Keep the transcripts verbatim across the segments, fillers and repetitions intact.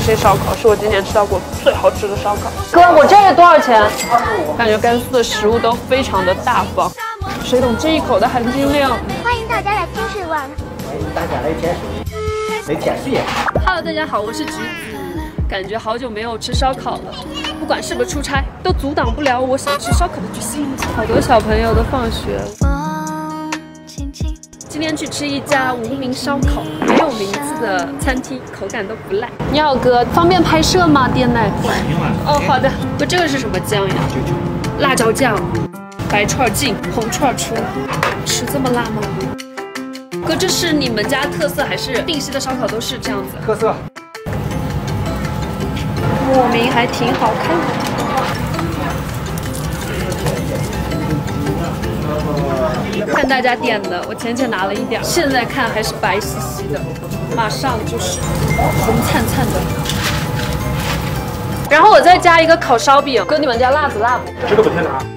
些烧烤，是我今年吃到过最好吃的烧烤。哥，我这个多少钱？感觉甘肃的食物都非常的大方，谁懂这一口的含金量？ 欢迎大家来天水玩。 欢迎大家来天水，来天水。 Hello， 大家好，我是橘子。感觉好久没有吃烧烤了，不管是不是出差，都阻挡不了我想吃烧烤的决心。好多小朋友都放学了。今天去吃一家无名烧烤，没有名字的餐厅，口感都不赖。你好哥，方便拍摄吗？店内。哦，好的。哥，这个是什么酱呀？辣椒酱，白串进，红串出。吃这么辣吗？哥，这是你们家特色还是定西的烧烤都是这样子？ 特色。 莫名还挺好看的。看大家点的，我浅浅拿了一点，现在看还是白兮兮的，马上就是红灿灿的。然后我再加一个烤烧饼，哥，你们家辣子辣不？ 这个不太辣。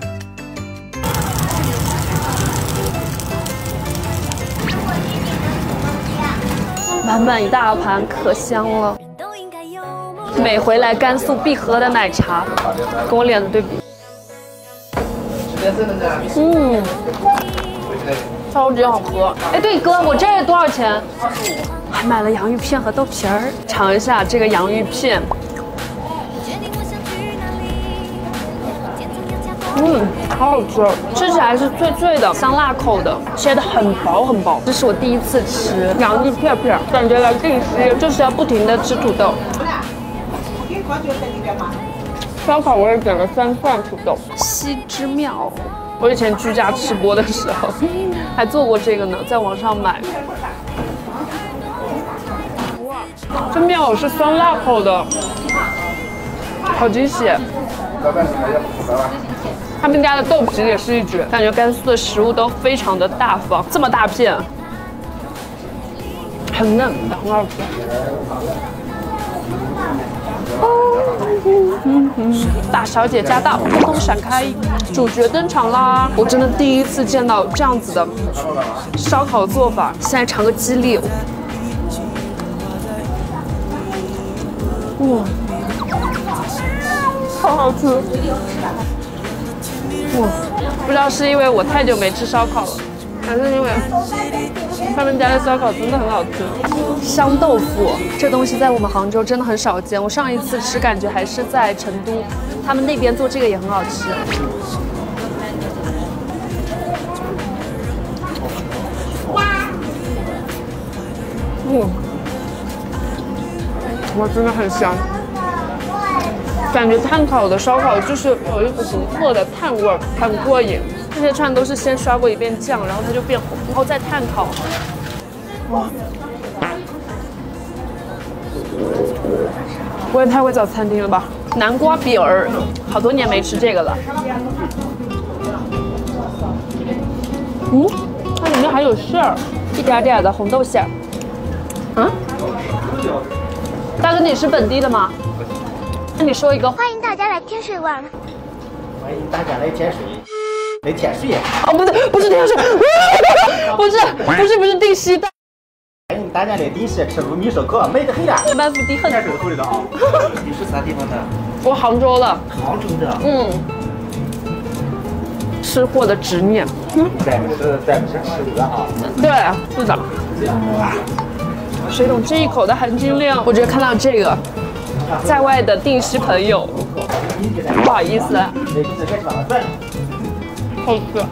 满满一大盘，可香了。每回来甘肃必喝的奶茶，跟我脸的对比。嗯，超级好喝。哎，对哥，我这多少钱？还买了洋芋片和豆皮儿，尝一下这个洋芋片。嗯，好好吃，吃起来是脆脆的，香辣口的，切的很薄很薄。这是我第一次吃洋芋片片，感觉来定西就是要不停的吃土豆。烧烤我也点了三串土豆，西之妙。我以前居家吃播的时候还做过这个呢，在网上买。哇，这妙是酸辣口的，好惊喜！他们家的豆皮也是一绝，感觉甘肃的食物都非常的大方，这么大片，很嫩，很好吃。嗯嗯，大小姐驾到，通通闪开！主角登场啦！我真的第一次见到这样子的烧烤做法，现在尝个鸡粒。哇，好好吃！哇，不知道是因为我太久没吃烧烤了，还是因为他们家的烧烤真的很好吃。香豆腐这东西在我们杭州真的很少见，我上一次吃感觉还是在成都，他们那边做这个也很好吃。嗯，哇，真的很香。感觉炭烤的烧烤就是有一股独特的炭味儿，很过瘾。这些串都是先刷过一遍酱，然后它就变红，然后再炭烤。哇！我也太会找餐厅了吧！南瓜饼儿，好多年没吃这个了。嗯，它里面还有馅儿，一点点的红豆馅儿。嗯？大哥，你是本地的吗？那你说一个。 欢迎大家来天水玩。 欢迎大家来天水，来天水。 哦，不对，不是天水，不是，不是，不是定西的。 欢迎大家来定西吃无名烧烤，美得很呀。 班夫地很。 天水口里的啊。你是啥地方的？ 我杭州的。 杭州的。 嗯。吃货的执念。 咱们是咱们是吃的啊。 对，是的。哇，谁懂这一口的含金量？我觉得看到这个。在外的定西朋友，不好意思，好吃。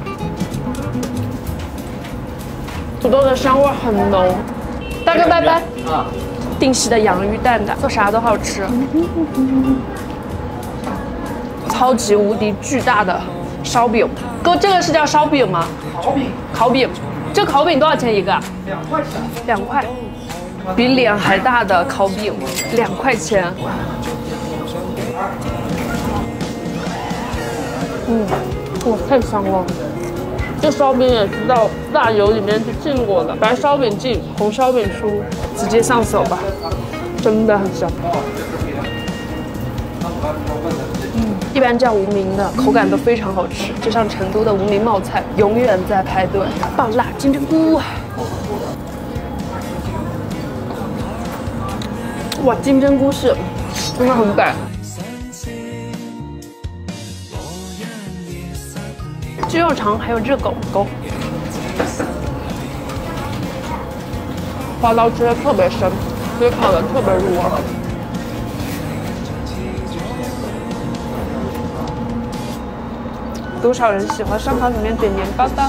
土豆的香味很浓。大哥拜拜。啊。定西的洋芋蛋蛋，做啥都好吃。超级无敌巨大的烧饼，哥，这个是叫烧饼吗？ 烤饼。 烤饼，这烤饼多少钱一个？ 两块钱。 两块。比脸还大的烤饼，两块钱。嗯，哇，太香了！这烧饼也是到大油里面去浸过的，白烧饼进，红烧饼出，直接上手吧，真的很香。嗯，一般叫无名的，口感都非常好吃，就像成都的无名冒菜，永远在排队。爆辣金针菇。 哇，金针菇是真的很北。鸡肉肠还有热狗狗，花刀切的特别深，所以烤的特别入味。多少人喜欢烧烤里面点年糕的？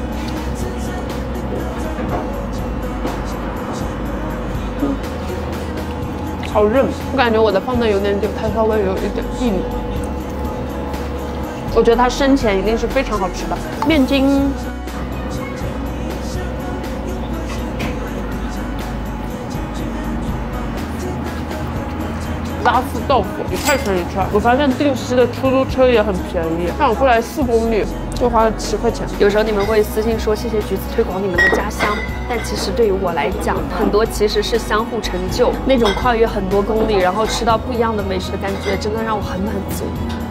嗯，好韧，我感觉我的放的有点久，它稍微有一点硬。我觉得它生前一定是非常好吃的。面筋，拉丝豆腐一块钱一串。我发现定西的出租车也很便宜，让我过来四公里就花了七块钱。有时候你们会私信说谢谢橘子推广你们的家乡，但其实对于我来讲，很多其实是相互成就，那种跨越很多公里，然后吃到不一样的美食的感觉，真的让我很满足。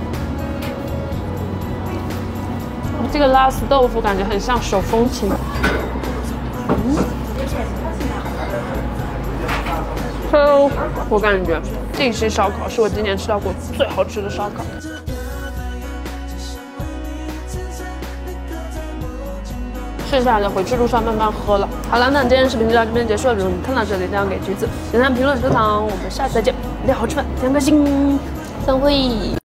这个拉丝豆腐感觉很像手风琴。嗯，哦，我感觉定西烧烤是我今年吃到过最好吃的烧烤。剩下的回去路上慢慢喝了。好了，那今天视频就到这边结束了。如果你看到这里，点给橘子，点赞、评论、收藏，我们下次再见。一定要好吃饭，点个心，散会。